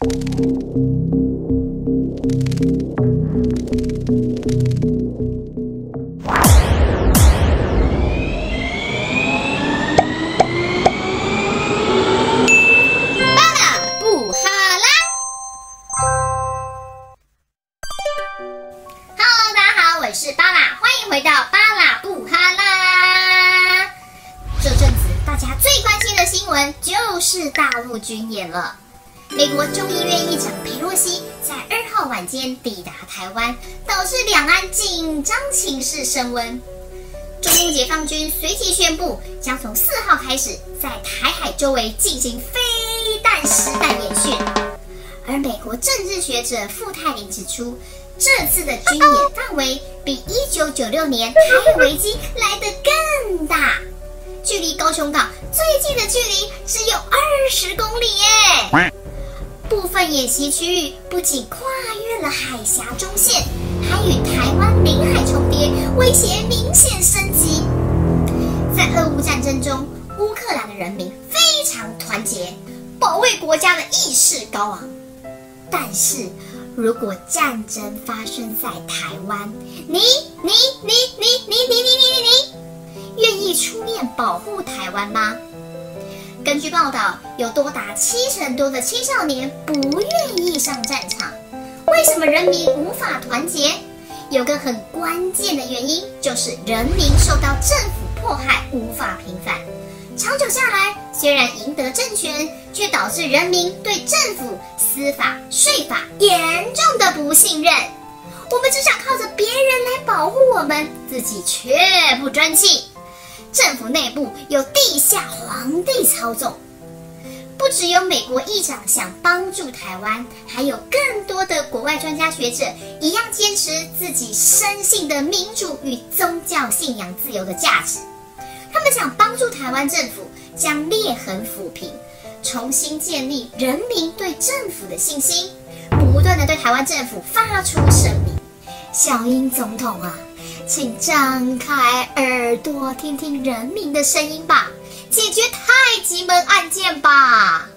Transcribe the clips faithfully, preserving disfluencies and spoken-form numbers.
我是巴拉，欢迎回到巴拉布哈拉。这阵子大家最关心的新闻就是大陆军演了。美国众议院议长裴洛西在二号晚间抵达台湾，导致两岸紧张情势升温。中共解放军随即宣布，将从四号开始在台海周围进行飞弹实弹演训。而美国政治学者傅泰林指出，这次的军演范围比一九九六年台海危机来得更大，距离高雄港最近的距离只有二十公里耶！部分演习区域不仅跨越了海峡中线，还与台湾领海重叠，威胁明显升级。在俄乌战争中，乌克兰的人民非常团结，保卫国家的意识高昂。但是如果战争发生在台湾，你你你你你你你你你愿意出面保护台湾吗？根据报道，有多达七成多的青少年不愿意上战场。为什么人民无法团结？有个很关键的原因，就是人民受到政府迫害，无法平反。长久下来，虽然赢得政权，却导致人民对政府、司法、税法严重的不信任。我们只想靠着别人来保护我们，自己却不争气。政府内部有地下皇帝操纵，不只有美国议长想帮助台湾，还有更多的国外专家学者一样坚持自己深信的民主与宗教信仰自由的价值。他们想帮助台湾政府将裂痕抚平，重新建立人民对政府的信心，不断的对台湾政府发出声明。小英总统啊，请张开耳朵听听人民的声音吧，解决太极门案件吧。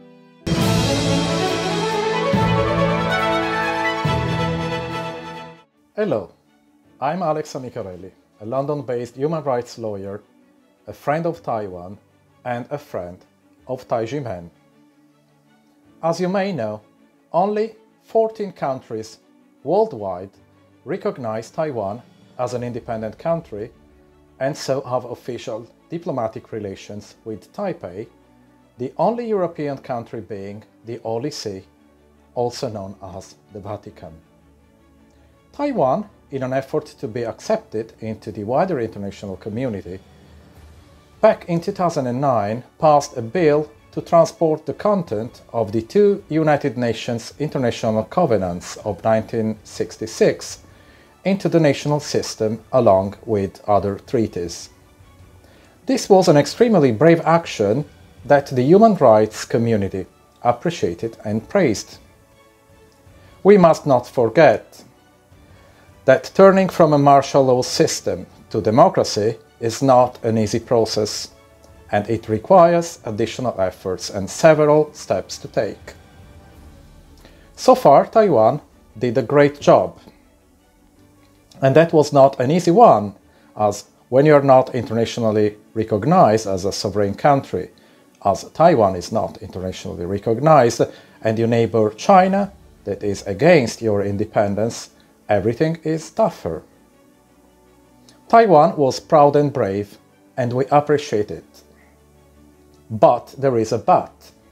Hello, I'm Alex Amicarelli, a London-based human rights lawyer, a friend of Taiwan, and a friend of Taizhimen. As you may know, only fourteen countries worldwide recognize Taiwan as an independent country and so have official diplomatic relations with Taipei, the only European country being the Holy See, also known as the Vatican. Taiwan, in an effort to be accepted into the wider international community, back in two thousand nine passed a bill to transport the content of the two United Nations International Covenants of nineteen sixty-six into the national system along with other treaties. This was an extremely brave action that the human rights community appreciated and praised. We must not forget that turning from a martial law system to democracy is not an easy process, and it requires additional efforts and several steps to take. So far, Taiwan did a great job. And that was not an easy one, as when you are not internationally recognized as a sovereign country, as Taiwan is not internationally recognized, and your neighbor China, that is against your independence, everything is tougher. Taiwan was proud and brave, and we appreciate it. But there is a but.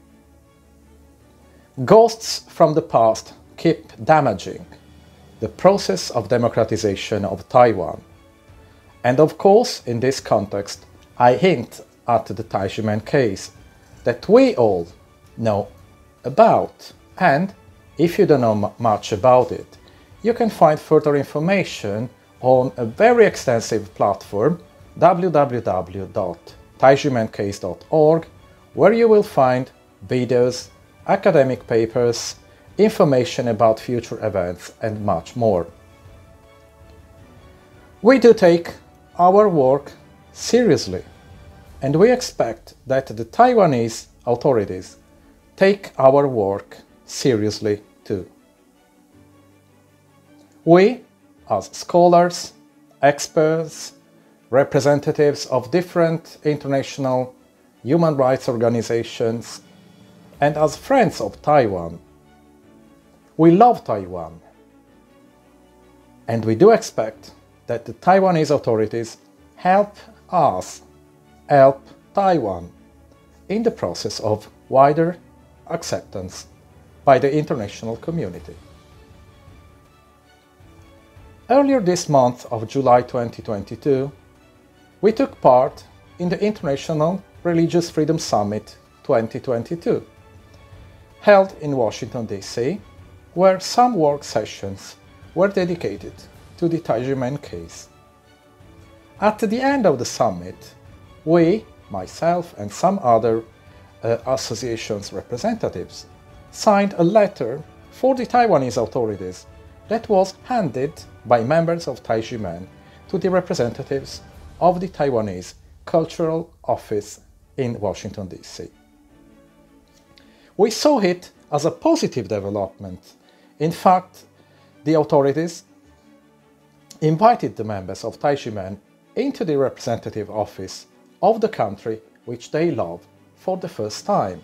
Ghosts from the past keep damaging the process of democratization of Taiwan. And of course, in this context, I hint at the Taizhimen case that we all know about. And if you don't know much about it, you can find further information on a very extensive platform, w w w dot taizhimen case dot org, where you will find videos, academic papers, information about future events, and much more. We do take our work seriously, and we expect that the Taiwanese authorities take our work seriously too. We, as scholars, experts, representatives of different international human rights organizations, and as friends of Taiwan, we love Taiwan, and we do expect that the Taiwanese authorities help us help Taiwan in the process of wider acceptance by the international community. Earlier this month of July twenty twenty-two, we took part in the International Religious Freedom Summit twenty twenty-two, held in Washington, D C, where some work sessions were dedicated to the Taizhimen case. At the end of the summit, we, myself and some other uh, associations' representatives, signed a letter for the Taiwanese authorities that was handed by members of Taizhimen to the representatives of the Taiwanese Cultural Office in Washington, D C. We saw it as a positive development. In fact, the authorities invited the members of Taizhimen into the representative office of the country which they love for the first time.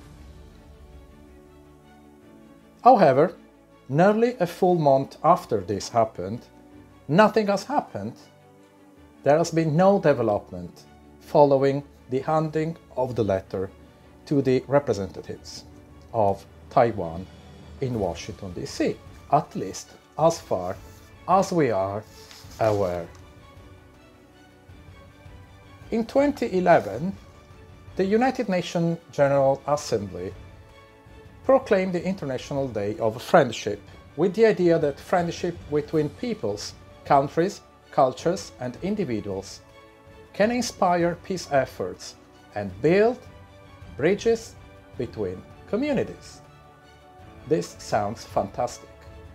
However, nearly a full month after this happened, nothing has happened. There has been no development following the handing of the letter to the representatives of Taiwan in Washington, D C, at least as far as we are aware. In twenty eleven, the United Nations General Assembly proclaimed the International Day of Friendship with the idea that friendship between peoples, countries, cultures and individuals can inspire peace efforts and build bridges between communities. This sounds fantastic.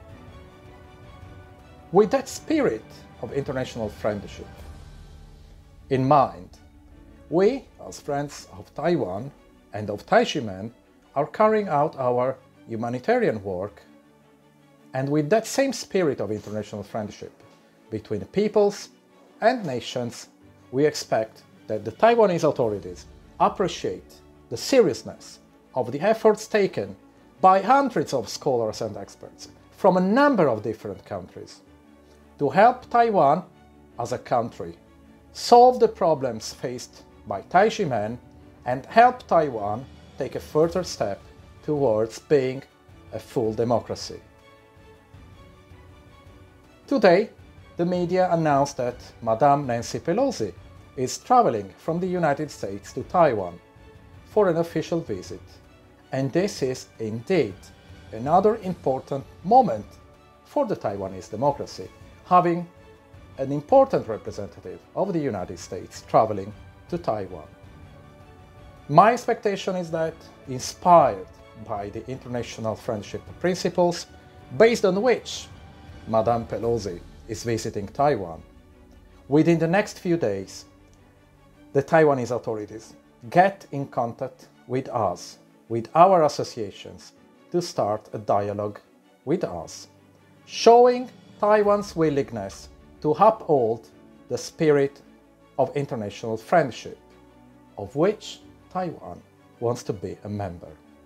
With that spirit of international friendship in mind, we, as friends of Taiwan and of Taizhimen, are carrying out our humanitarian work, and with that same spirit of international friendship between peoples and nations, we expect that the Taiwanese authorities appreciate the seriousness of the efforts taken by hundreds of scholars and experts from a number of different countries to help Taiwan as a country solve the problems faced by Taizhimen and help Taiwan take a further step towards being a full democracy. Today, the media announced that Madame Nancy Pelosi is traveling from the United States to Taiwan for an official visit, and this is indeed another important moment for the Taiwanese democracy, having an important representative of the United States traveling to Taiwan. My expectation is that, inspired by the international friendship principles based on which Madame Pelosi is visiting Taiwan, within the next few days, the Taiwanese authorities get in contact with us, with our associations, to start a dialogue with us, showing Taiwan's willingness to uphold the spirit of international friendship, of which Taiwan wants to be a member.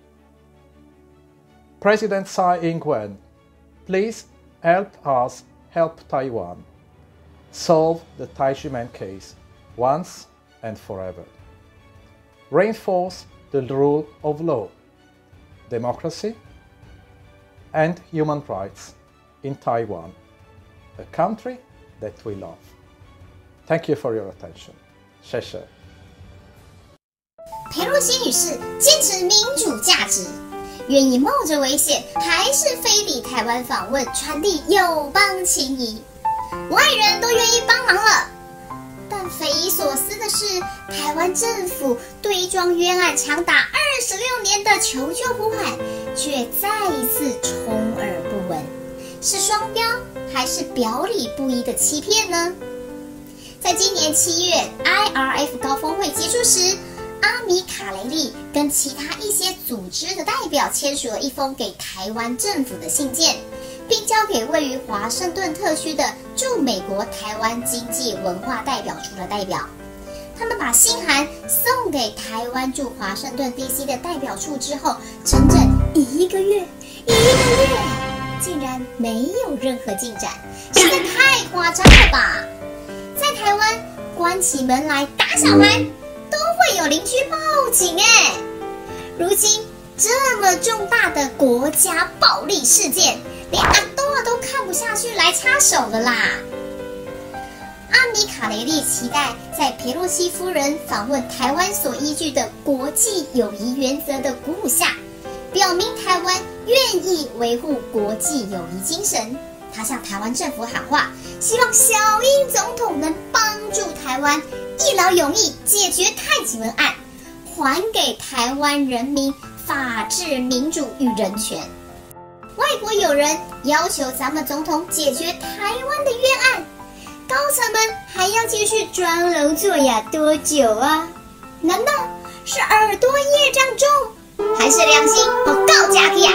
President Tsai Ing-wen, please help us help Taiwan solve the Taizhimen case once and forever. Reinforce the rule of law, democracy, and human rights in Taiwan, a country that we love. Thank you for your attention. 谢谢。 裴洛西女士坚持民主价值，愿意冒着危险还是飞抵台湾访问，传递友邦情谊，外人都愿意帮忙了。但匪夷所思的是，台湾政府对一桩冤案长达二十六年的求救呼喊，却再一次充耳不闻，是双标还是表里不一的欺骗呢？在今年七月 I R F 高峰会结束时， 阿米卡雷利跟其他一些组织的代表签署了一封给台湾政府的信件，并交给位于华盛顿特区的驻美国台湾经济文化代表处的代表。他们把信函送给台湾驻华盛顿 D C 的代表处之后，整整一个月，一个月竟然没有任何进展，实在太夸张了吧！在台湾，关起门来打小孩都会有邻居报警哎。如今这么重大的国家暴力事件，连阿多啊都看不下去来插手了啦。阿米卡雷利期待在裴洛西夫人访问台湾所依据的国际友谊原则的鼓舞下，表明台湾愿意维护国际友谊精神。他向台湾政府喊话，希望小英总统能帮助台湾一劳永逸解决太极门案，还给台湾人民法治、民主与人权。外国友人要求咱们总统解决台湾的冤案，高层们还要继续装聋作哑多久啊？难道是耳朵业障重，还是良心不够假的呀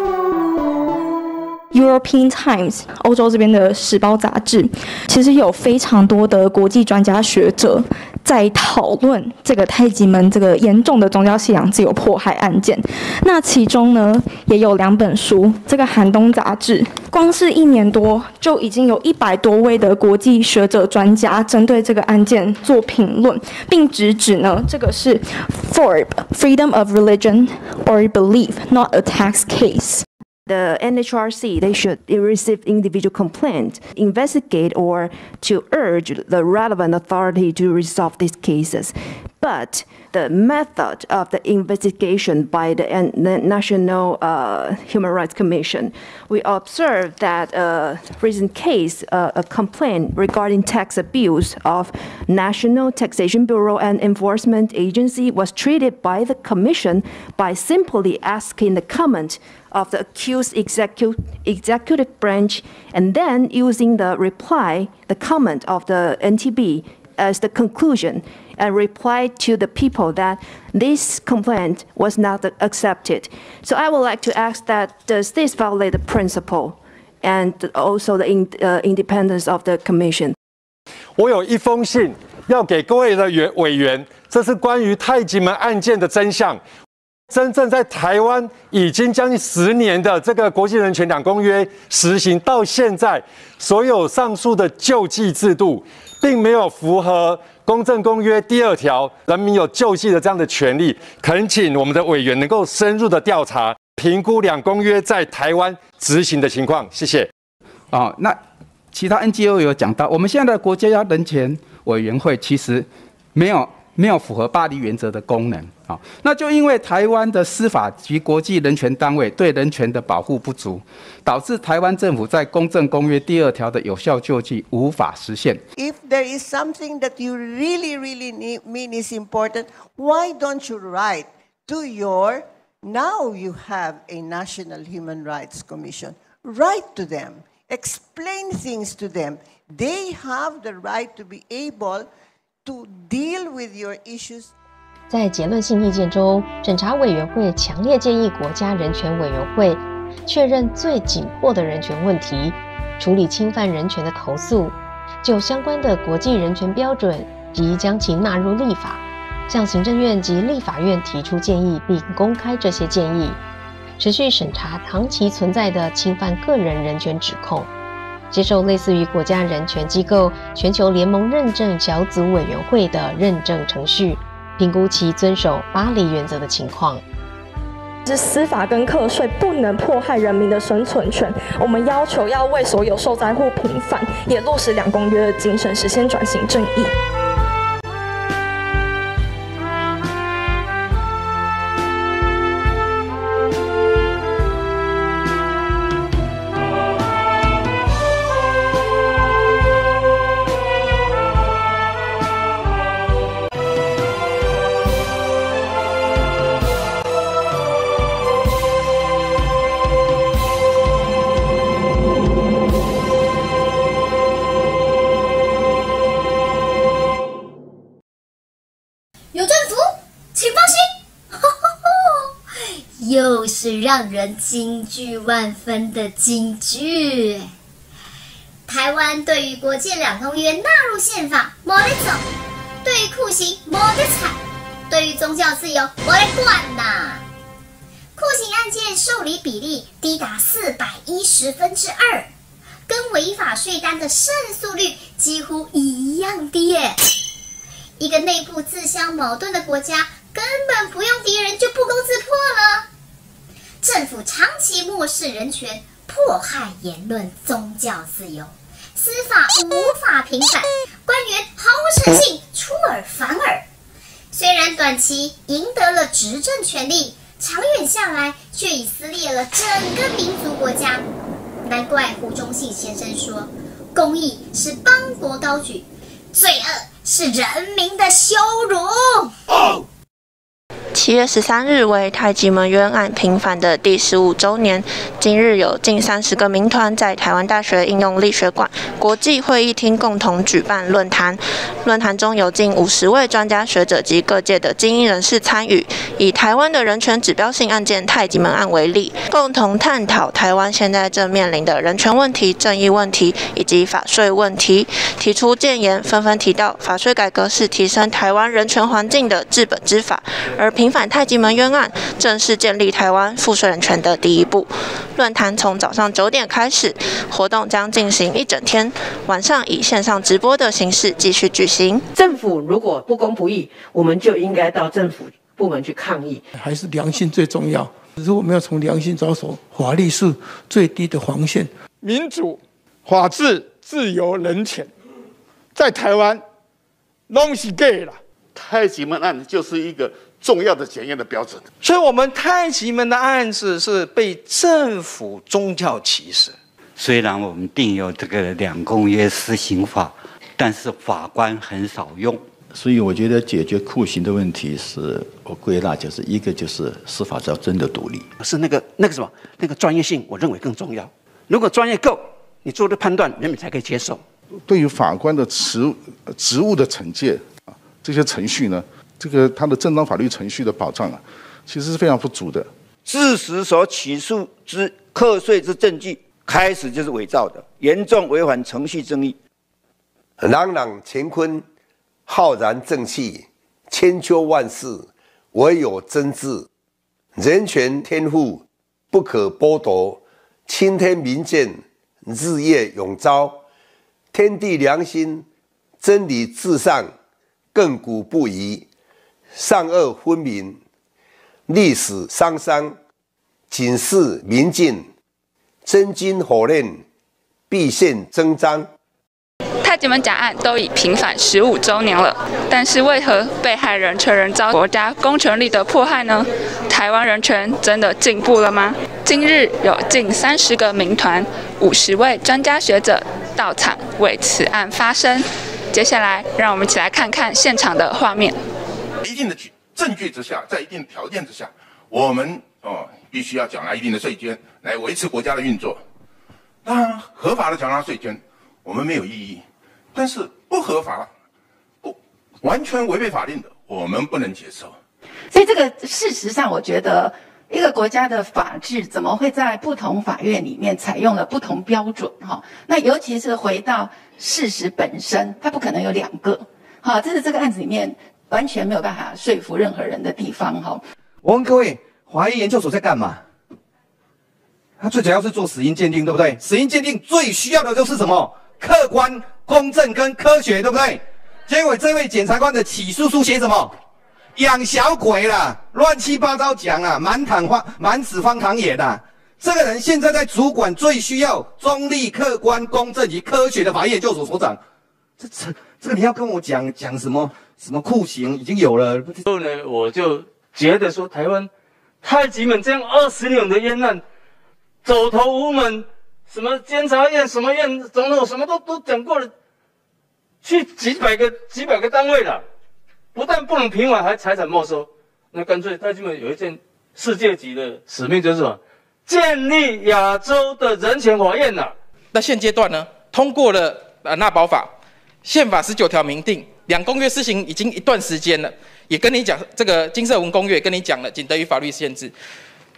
？European Times 欧洲这边的时报杂志，其实有非常多的国际专家学者在讨论这个太极门这个严重的宗教信仰自由迫害案件。那其中呢，也有两本书，这个寒冬杂志，光是一年多就已经有一百多位的国际学者专家针对这个案件做评论，并直指呢，这个是 F O R B Freedom of Religion or Belief, not a tax case. The N H R C, they should receive individual complaint, investigate, or to urge the relevant authority to resolve these cases. But the method of the investigation by the National uh, Human Rights Commission, we observed that a recent case, uh, a complaint regarding tax abuse of National Taxation Bureau and Enforcement Agency was treated by the Commission by simply asking the comment of the accused execu executive branch and then using the reply, the comment of the N T B as the conclusion and reply to the people that this complaint was not accepted. So I would like to ask that does this violate the principle and also the in, uh, independence of the commission? 我有一封信要给各位的委员，这是关于太极门案件的真相。真正在台湾已经将近十年的这个国际人权两公约实行到现在，所有上述的救济制度，并没有符合公政公约第二条人民有救济的这样的权利。恳请我们的委员能够深入的调查、评估两公约在台湾执行的情况。谢谢。 哦，那其他 N G O 有讲到，我们现在的国家人权委员会其实没有。没有符合巴黎原则的功能，啊，那就因为台湾的司法及国际人权单位对人权的保护不足，导致台湾政府在公政公约第二条的有效救济无法实现。 If there is something that you really, really need, mean is important, why don't you write to your, now you have a National Human Rights Commission, write to them, explain things to them. They have the right to be able to deal with your issues. 在结论性意见中，审查委员会强烈建议国家人权委员会确认最紧迫的人权问题，处理侵犯人权的投诉，就相关的国际人权标准及将其纳入立法，向行政院及立法院提出建议，并公开这些建议，持续审查长期存在的侵犯个人人权指控。接受类似于国家人权机构全球联盟认证小组委员会的认证程序，评估其遵守巴黎原则的情况。 是司法跟课税不能迫害人民的生存权，我们要求要为所有受灾户平反，也落实两公约的精神，实现转型正义。 是让人惊惧万分的惊惧。台湾对于国际两公约纳入宪法，没得走；对于酷刑，没得踩；对于宗教自由，没得管呐。酷刑案件受理比例低达四百一十分之二，跟违法税单的胜诉率几乎一样低耶。一个内部自相矛盾的国家，根本不用敌人就不攻自破了。政府长期漠视人权，迫害言论、宗教自由，司法无法平反，官员毫无诚信，出尔反尔。虽然短期赢得了执政权力，长远下来却已撕裂了整个民族国家。难怪胡忠信先生说，公义是邦国高举，罪恶是人民的羞辱。哦七月十三日为太极门冤案平反的第十五周年，今日有近三十个民团在台湾大学应用力学馆国际会议厅共同举办论坛。论坛中有近五十位专家学者及各界的精英人士参与，以台湾的人权指标性案件太极门案为例，共同探讨台湾现在正面临的人权问题、正义问题以及法税问题，提出建言，纷纷提到法税改革是提升台湾人权环境的治本之法，而平反太极门冤案正是建立台湾赋税人权的第一步。论坛从早上九点开始，活动将进行一整天，晚上以线上直播的形式继续举行。 政府如果不公不义，我们就应该到政府部门去抗议。 还是良心最重要，如果没有从良心着手，法律是最低的防线。 民主、法治、自由、人权，在台湾拢是假啦。 太极门案就是一个重要的检验的标准。 所以，我们太极门的案子是被政府宗教歧视。 虽然我们定有这个两公约施行法，但是法官很少用。 所以我觉得解决酷刑的问题是，我归纳就是一个就是司法要真的独立， 是那个那个什么那个专业性，我认为更重要。如果专业够，你做的判断人们才可以接受。 对于法官的职职务的惩戒啊，这些程序呢，这个他的正当法律程序的保障啊，其实是非常不足的。 事实所起诉之课税之证据，开始就是伪造的，严重违反程序正义。 朗朗乾坤，浩然正气，千秋万世，唯有真治。人权天赋不可剥夺，青天明鉴，日夜永昭。天地良心，真理至上，亘古不移。善恶分明，历史沧桑，警示明镜，真金火炼，必现真章。 太极门假案都已平反十五周年了，但是为何被害人却仍遭国家公权力的迫害呢？台湾人权真的进步了吗？今日有近三十个民团、五十位专家学者到场为此案发声。接下来，让我们一起来看看现场的画面。 一定的证据之下，在一定的条件之下，我们哦必须要缴纳一定的税捐来维持国家的运作。当然，合法的缴纳税捐，我们没有异议。但是不合法、不完全违背法令的，我们不能接受。 所以这个事实上，我觉得一个国家的法治怎么会在不同法院里面采用了不同标准？哈，那尤其是回到事实本身，它不可能有两个。好，这是这个案子里面完全没有办法说服任何人的地方。哈， 我问各位，华医研究所在干嘛？它最主要是做死因鉴定，对不对？死因鉴定最需要的就是什么？客观、公正跟科学，对不对？结果这位检察官的起诉书写什么？养小鬼啦，乱七八糟讲啦，满堂荒满纸荒唐言的。这个人现在在主管最需要中立、客观、公正及科学的法医研究所所长。这这这个你要跟我讲讲什么什么酷刑已经有了。 后呢，我就觉得说，台湾太极门这样二十年的冤案，走投无门。什么监察院、什么院、总统，什么都都讲过了，去几百个、几百个单位了，不但不能平反，还财产没收。那干脆太极门有一件世界级的使命，就是什么？建立亚洲的人权法院呐。 那现阶段呢，通过了呃纳保法，宪法十九条明定，两公约施行已经一段时间了，也跟你讲这个金色文公约也跟你讲了，仅得于法律限制。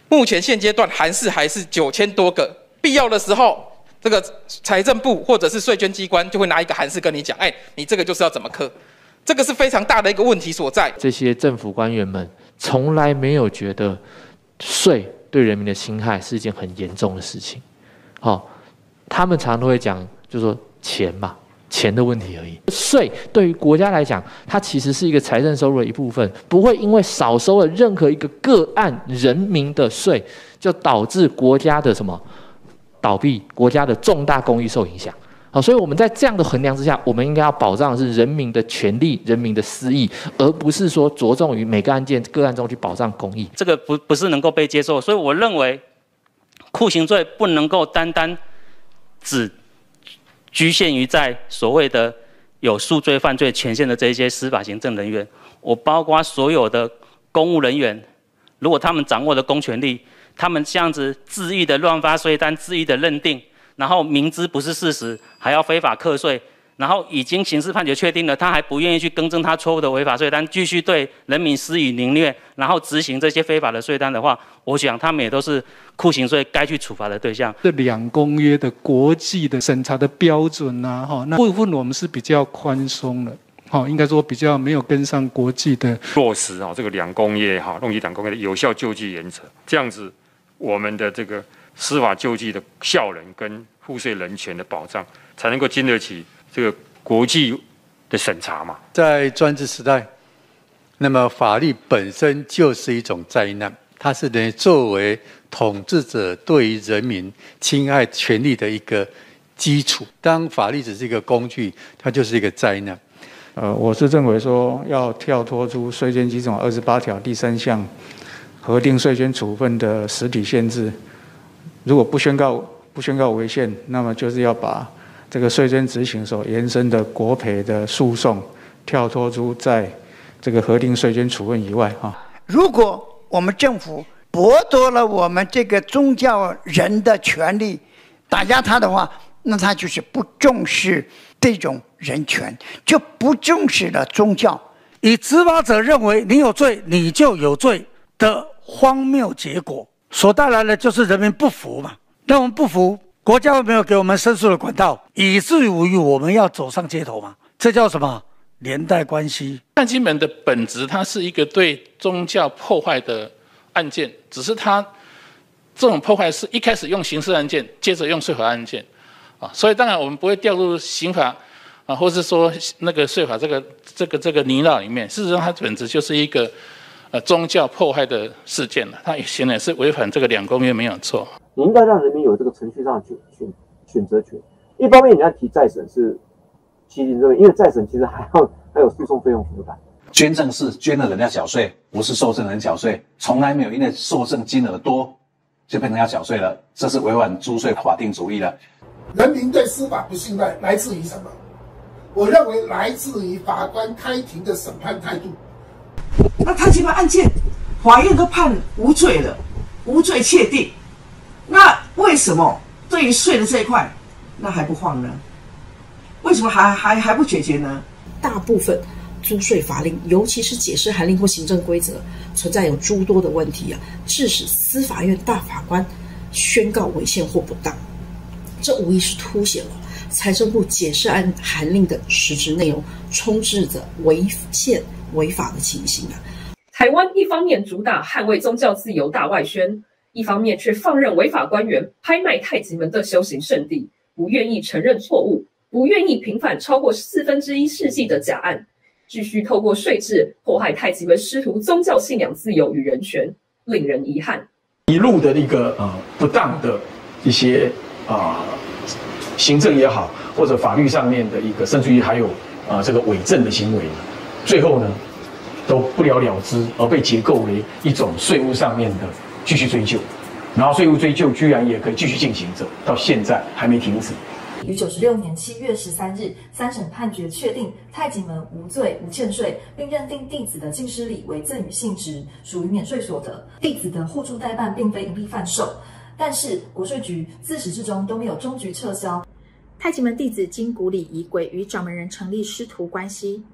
目前现阶段函释还是九千多个，必要的时候，这个财政部或者是税捐机关就会拿一个函释跟你讲，哎，你这个就是要怎么课，这个是非常大的一个问题所在。 这些政府官员们从来没有觉得税对人民的侵害是一件很严重的事情，好、哦，他们常常都会讲，就说钱嘛。钱的问题而已。税对于国家来讲，它其实是一个财政收入的一部分，不会因为少收了任何一个个案人民的税，就导致国家的什么倒闭，国家的重大公益受影响。好，所以我们在这样的衡量之下，我们应该要保障的是人民的权利、人民的私益，而不是说着重于每个案件个案中去保障公益。 这个不不是能够被接受，所以我认为酷刑罪不能够单单只局限于在所谓的有数罪犯罪权限的这些司法行政人员，我包括所有的公务人员，如果他们掌握的公权力，他们这样子恣意的乱发税单、恣意的认定，然后明知不是事实，还要非法课税，然后已经刑事判决确定了，他还不愿意去更正他错误的违法税单，继续对人民施以凌虐，然后执行这些非法的税单的话，我想他们也都是酷刑罪该去处罚的对象。 这两公约的国际的审查的标准啊，哈，那部分我们是比较宽松的，哈，应该说比较没有跟上国际的落实啊，这个两公约哈，弄起两公约的有效救济原则，这样子我们的这个司法救济的效能跟赋税人权的保障，才能够经得起这个国际的审查嘛。 在专制时代，那么法律本身就是一种灾难，它是等于作为统治者对于人民侵害权利的一个基础。当法律只是一个工具，它就是一个灾难。 呃，我是认为说要跳脱出税捐基准法二十八条第三项核定税捐处分的实体限制，如果不宣告不宣告违宪，那么就是要把这个税捐执行所延伸的国赔的诉讼跳脱出在这个核定税捐处分以外啊。 如果我们政府剥夺了我们这个宗教人的权利，打压他的话，那他就是不重视这种人权，就不重视了宗教。 以执法者认为你有罪，你就有罪的荒谬结果，所带来的就是人民不服嘛。那我们不服，国家有没有给我们申诉的管道，以至于我们要走上街头嘛？这叫什么？连带关系。 太极门的本质，它是一个对宗教破坏的案件，只是它这种破坏是一开始用刑事案件，接着用税法案件，啊，所以当然我们不会掉入刑法啊，或是说那个税法这个这个这个泥淖里面。事实上，它本质就是一个呃宗教迫害的事件了，它显然是违反这个两公约没有错。 你应该让人民有这个程序上的选选选择权。一方面你要提再审是基金这边，因为再审其实还要还有诉讼费用负担。 捐赠是捐了人要缴税，不是受赠人缴税，从来没有因为受赠金额多就变成要缴税了，这是违反租税法定主义的。 人民对司法不信赖来自于什么？我认为来自于法官开庭的审判态度。 那太极门案件，法院都判无罪了，无罪确定，那为什么对于税的这一块，那还不放呢？为什么还还还不解决呢？ 大部分租税法令，尤其是解释函令或行政规则，存在有诸多的问题啊，致使司法院大法官宣告违宪或不当。这无疑是凸显了财政部解释案函令的实质内容充斥着违宪违法的情形啊。 台湾一方面主打捍卫宗教自由大外宣，一方面却放任违法官员拍卖太极门的修行圣地，不愿意承认错误，不愿意平反超过四分之一世纪的假案，继续透过税制迫害太极门师徒宗教信仰自由与人权，令人遗憾。 一路的一个呃不当的一些啊、呃、行政也好，或者法律上面的一个，甚至于还有啊、呃、这个伪证的行为，最后呢都不了了之，而被结构为一种税务上面的继续追究，然后税务追究居然也可以继续进行着，到现在还没停止。 于九十六年七月十三日，三审判决确定太极门无罪无欠税，并认定弟子的净施礼为赠与性质，属于免税所得。弟子的互助代办并非盈利贩售，但是国税局自始至终都没有终局撤销。 太极门弟子经古礼仪轨与掌门人成立师徒关系，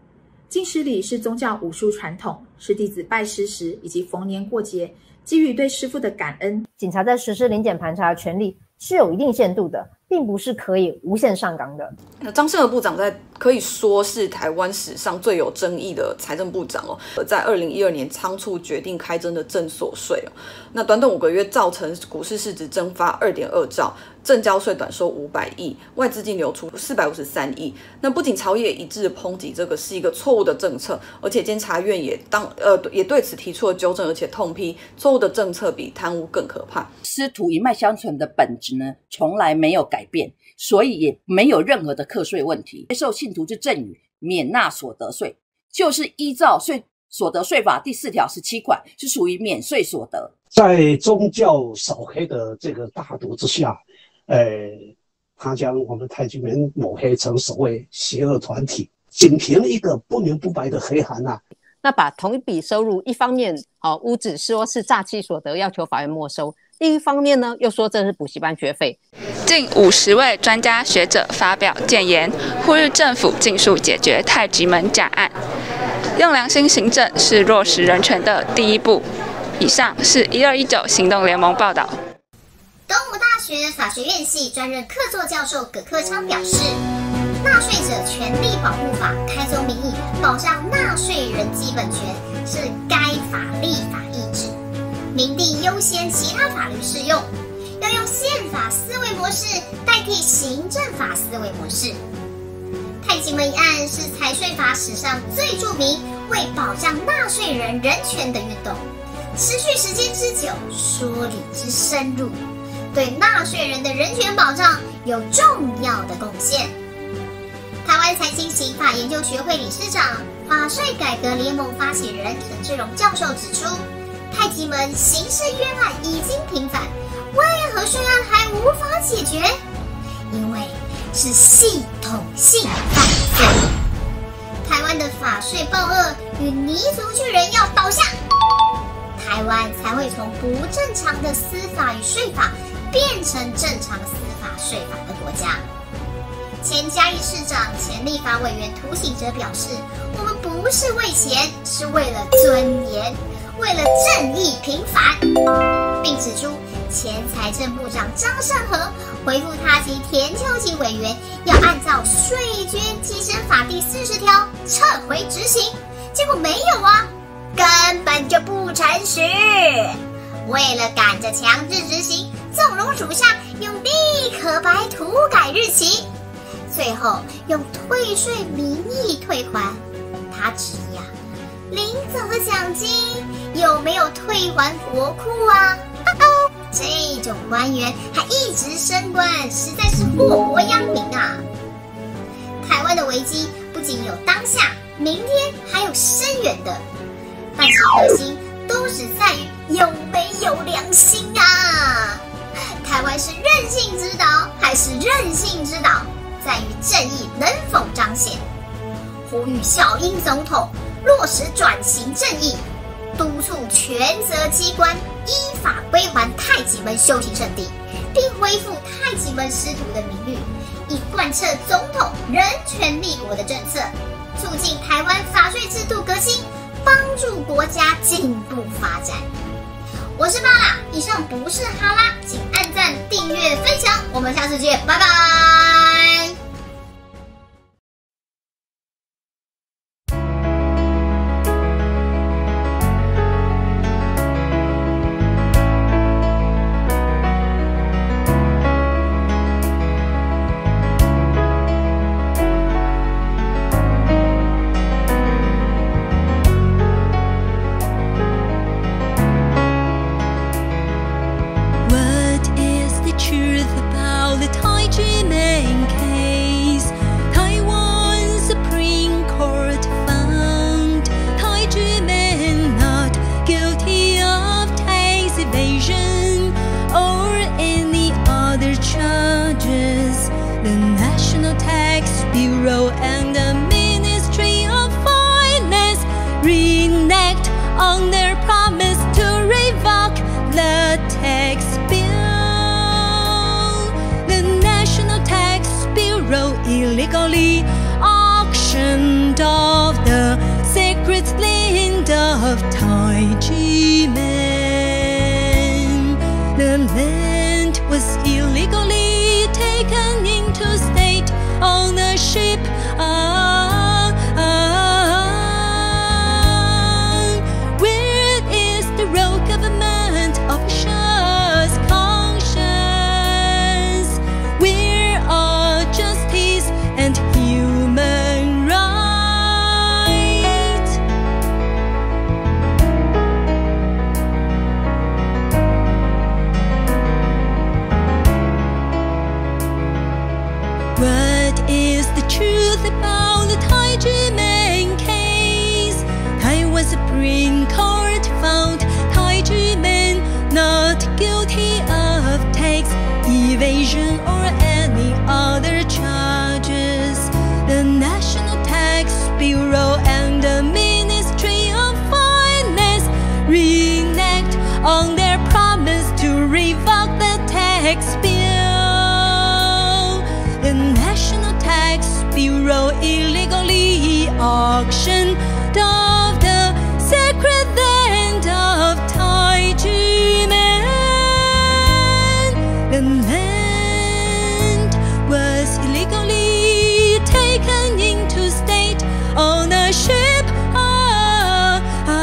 进食礼是宗教武术传统，是弟子拜师时以及逢年过节基于对师父的感恩。 警察在实施临检盘查的权利是有一定限度的，并不是可以无限上纲的。 那张胜和部长在可以说是台湾史上最有争议的财政部长哦，在二零一二年仓促决定开征的证所税哦，那短短五个月造成股市市值蒸发二点二兆。证交税短收五百亿，外资净流出四百五十三亿。那不仅朝野一致抨击这个是一个错误的政策，而且监察院也当呃也对此提出了纠正，而且痛批错误的政策比贪污更可怕。 师徒一脉相传的本质呢，从来没有改变，所以也没有任何的课税问题。接受信徒之赠与，免纳所得税，就是依照税所得税法第四条十七款，是属于免税所得。 在宗教扫黑的这个大毒之下。呃，他将我们太极门抹黑成所谓邪恶团体，仅凭一个不明不白的黑函啊， 那把同一笔收入，一方面哦污指说是诈欺所得，要求法院没收；另一方面呢，又说这是补习班学费。 近五十位专家学者发表建言，呼吁政府尽速解决太极门假案，用良心行政是落实人权的第一步。以上是一二一九行动联盟报道。 东吴大学法学院系专任客座教授葛克昌表示，纳税者权利保护法开宗明义保障纳税人基本权，是该法立法意志，明定优先其他法律适用，要用宪法思维模式代替行政法思维模式。太极门一案是财税法史上最著名为保障纳税人人权的运动，持续时间之久，说理之深入，对纳税人的人权保障有重要的贡献。台湾财经刑法研究学会理事长、法税改革联盟发起人陈志荣教授指出，太极门刑事冤案已经平反，为何税案还无法解决？因为是系统性犯罪。台湾的法税暴恶与泥足巨人要倒下，台湾才会从不正常的司法与税法变成正常司法税法的国家。前嘉义市长、前立法委员涂醒哲表示，我们不是为钱，是为了尊严，为了正义平反，并指出前财政部长张善和回复他及田秋瑾委员要按照税捐稽征法第四十条撤回执行，结果没有啊，根本就不诚实。为了赶着强制执行，纵容属下用立可白涂改日期，最后用退税名义退还。他质疑啊，领走的奖金有没有退还国库啊？哦，这种官员还一直升官，实在是祸国殃民啊！台湾的危机不仅有当下、明天，还有深远的，但其核心都只在于有没有良心啊！台湾是任性之岛还是任性之岛，在于正义能否彰显。呼吁小英总统落实转型正义，督促权责机关依法归还太极门修行圣地，并恢复太极门师徒的名誉，以贯彻总统人权立国的政策，促进台湾法税制度革新，帮助国家进步发展。我是巴拉，以上不是哈拉，请按赞、订阅、分享，我们下次见，拜拜。 And the Ministry of Finance reneged on their promise to revoke the tax bill. The National Tax Bureau illegally auctioned off the Supreme Court found Taijimen not guilty of tax evasion or any other charges. The National Tax Bureau and the Ministry of Finance reneged on their promise to revoke the tax bill. The National Tax Bureau illegally auctioned off the sacred land of Taijimen. The land was illegally taken into state ownership. Ah,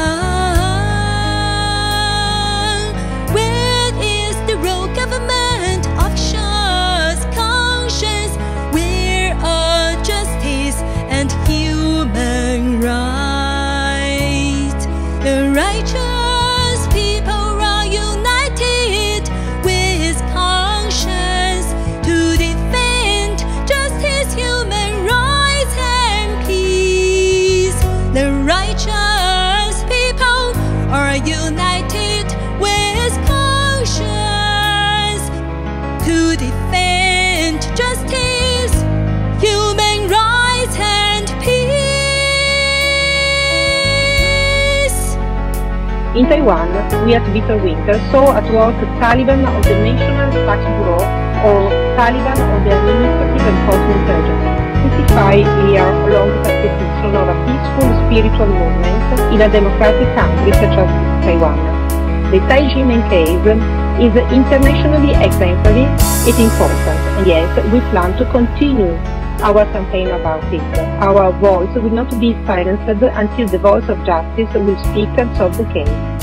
ah, where is the royal government of just conscience? Where are justice and human rights? The righteous people are united with conscience to defend justice, human rights, and peace. The righteous people are united with conscience to defend justice, human rights, and peace. In Taiwan, we at Bitter Winter saw at work Taliban of the National Tax Bureau or Taliban of the Administrative and Counterintelligence, fifty-five year long persecution of a peaceful spiritual movement in a democratic country such as Taiwan. The Taijimen case is internationally exemplary and important, and yes, we plan to continue our campaign about it. Our voice will not be silenced until the voice of justice will speak and solve the case.